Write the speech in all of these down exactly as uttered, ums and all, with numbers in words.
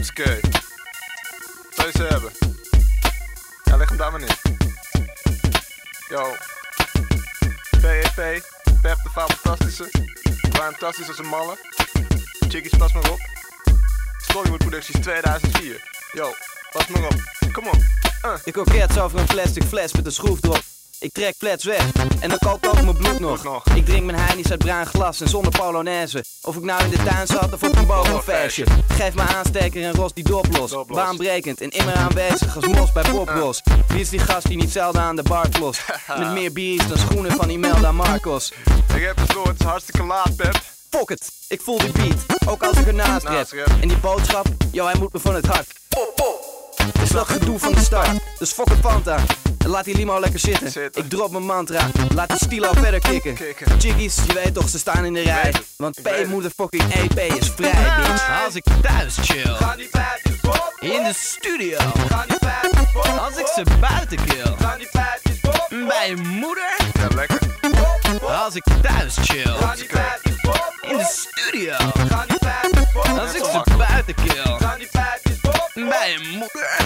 Oké. Zou je ze hebben? Ja, leg hem daar maar neer. Yo. P E P. Pep de Vaal Fantastische. We waren fantastisch als een malle. Chickies, pas maar op. Storywood Producties tweeduizend vier. Yo, pas maar op. Kom op. Uh. Ik koket over een plastic fles met een schroef erop. Ik trek flats weg en dan kookt ook mijn bloed nog. nog. Ik drink mijn heinies uit bruin glas en zonder polonaise. Of ik nou in de tuin zat of op een bovenversje. Geef me aansteker en ros die dop los. Doplos. Baanbrekend en immer aanwezig als mos bij popros. Uh. Wie is die gast die niet zelden aan de bar klost? Met meer bier's dan schoenen van Imelda Marcos. Ik heb het door, het is hartstikke laat, Pep. Fuck it, ik voel die beat, ook als ik ernaast Naast rap. rap. En die boodschap, yo hij moet me van het hart. Pop, pop. Is dat gedoe van de start, dus fuck het Fanta. En laat die limo lekker zitten. Zitten. Ik drop mijn mantra, laat die stilo verder kicken. Kicken. Chickies, je weet toch, ze staan in de rij. Weet het. Want Ik weet P het. moederfucking E P is vrij, bitch. Als ik thuis chill, Ga die feitjes op. in de studio, Ga die feitjes op. als ik ze buiten kill, Ga die feitjes op. bij je moeder. Ja, lekker. Als ik thuis chill, Ga die feitjes op. in de studio, Ga die feitjes op. als ik ze buiten kill, Ga die feitjes op. bij je moeder.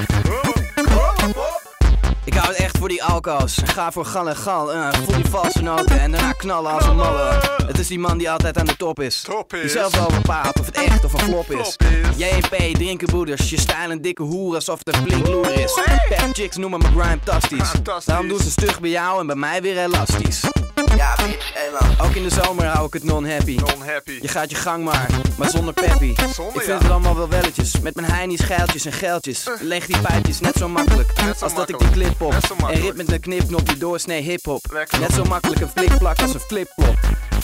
Ik hou het echt voor die alco's. Ga voor gal en gal. Uh, voel die valse noten en daarna knallen als een malle. Het is die man die altijd aan de top is. Top is. Die zelf wel bepaalt of het echt of een flop is. Flop is. J en P, drinken broeders. Je stijl een dikke hoer alsof het een flink loer is. Pep chicks noemen me grime tastisch. Fantastisch. Daarom doen ze stug bij jou en bij mij weer elastisch. Ja, bitch, eenmaal. Ook in de zomer hou ik het non-happy. Non-happy. Je gaat je gang maar, maar zonder peppy. Zonder, Ik vind ja. het allemaal wel welletjes. Met mijn heinies, geiltjes en geldjes. Leg die pijpjes net zo makkelijk Net zo als dat ik makkelijk. die clip pop. Net zo En makkelijk. rip met een knipknop die doorsnee hiphop. Lekker. Net zo makkelijk een flikplak als een flipflop.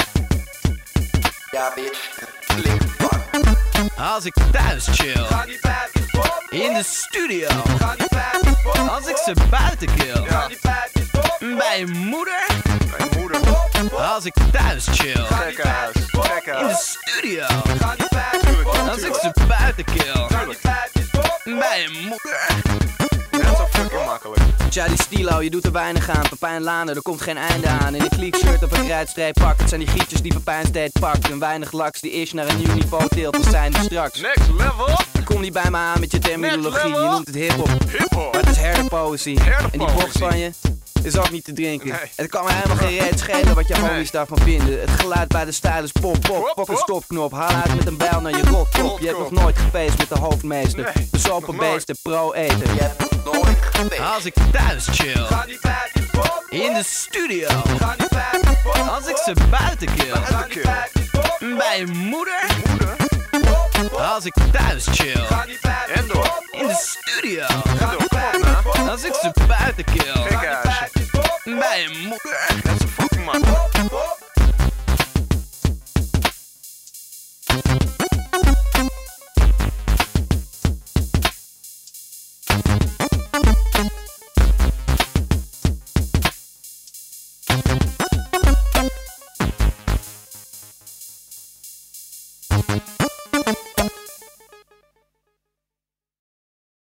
Ja, bitch. Flikplak. Als ik thuis chill, Ga die feitjes op. in de studio, Ga die feitjes op. als ik ze buiten kill, Ga die feitjes op. bij je moeder. Mijn moeder. Als ik thuis chill, Gekkenhuis. in de Gekkenhuis. studio, Ga die feitjes op. als ik ze buiten kill, Ga die feitjes op. bij je moeder. Net zo fucking makkelijk. Tja, die stilo, je doet er weinig aan. Pepijn Lanen, er komt geen einde aan. In een kliek-shirt of een krijtstreep pak. Het zijn die gietjes die Pepijn steeds pakt. En weinig laks die ish naar een nieuw niveau tilt. We zijn er straks. Next level. Kom niet bij me aan met je terminologie. Je noemt het hiphop, Hip-hop. maar het is herderpoëzie. Herderpoëzie. En die box van je is ook niet te drinken. Nee. Het kan me helemaal geen reet schelen wat je Nee. homies daarvan vinden. Het geluid bij de stijl is pop, pop. Pop, Pak een pop. stopknop, haal uit met een bijl naar je rotkop. Je hebt nog nooit gefeest met de hoofdmeester. Nee, De nog sopenbeesten, pro-eten. Je hebt nooit geweest. Als ik thuis chill, Ga die feitjes op. in de studio, Ga die feitjes op. als ik ze buiten kill, Ga die feitjes op. bij je moeder. Moeder. Als ik thuis chill, Ga die feitjes En door. op. in de studio, Ga door. Kom op, nou. als ik ze buiten kill, Gekkenhuisje. bij je moeder. Net zo fucking makkelijk.